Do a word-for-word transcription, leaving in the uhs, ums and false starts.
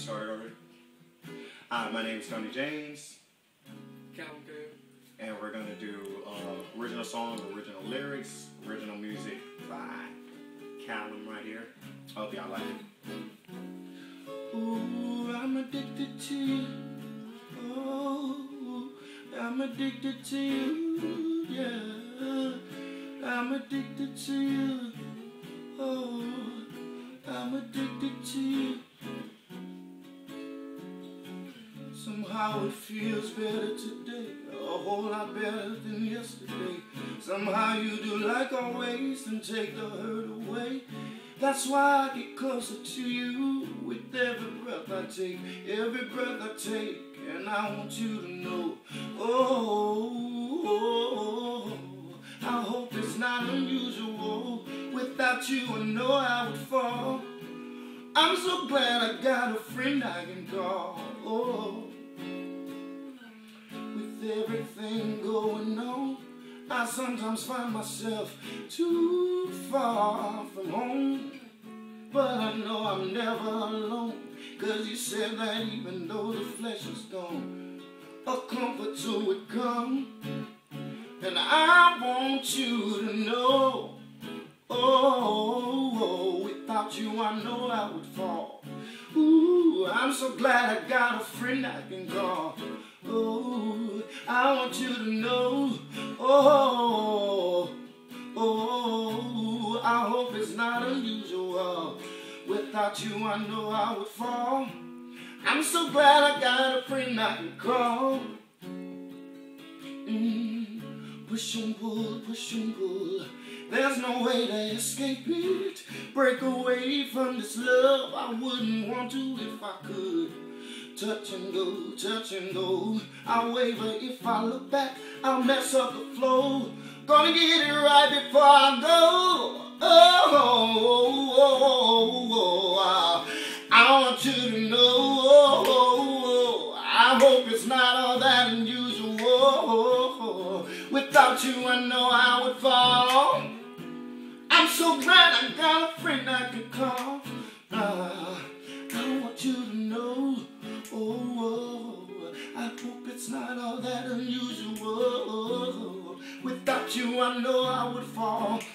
started already? Hi, my name is Tony James. Calvin Gale. And we're going to do uh, original song, original lyrics, original music by Callum right here. I hope y'all like it. Ooh, I'm addicted to you. Oh, I'm addicted to you. Yeah, I'm addicted to you. Oh, I'm addicted to you. Somehow it feels better today, a whole lot better than yesterday. Somehow you do like always and take the hurt away. That's why I get closer to you with every breath I take, every breath I take. And I want you to know, oh, oh, oh, I hope it's not unusual. Without you I know I would fall. I'm so glad I got a friend I can call. Oh, with everything going on, I sometimes find myself too far from home. But I know I'm never alone, 'cause you said that even though the flesh is gone, a comforter would come. And I want you to know, oh, oh, without you I know I would fall. Ooh, I'm so glad I got a friend I can call. Oh, I want you to know, oh, oh, I hope it's not unusual. Without you I know I would fall. I'm so glad I got a friend I can call. Mm, push and pull, push and pull. There's no way to escape it. Break away from this love, I wouldn't want to if I could. Touch and go, touch and go. I'll waver if I look back, I'll mess up the flow. Gonna get it right before I go. Oh, oh, oh, oh, oh. I want you to know, oh, oh, oh. I hope it's not all that unusual. Oh, oh. Without you I know I would fall. I'm so glad I got a friend I could call. Uh, I want you to know, oh, oh, I hope it's not all that unusual. Without you I know I would fall.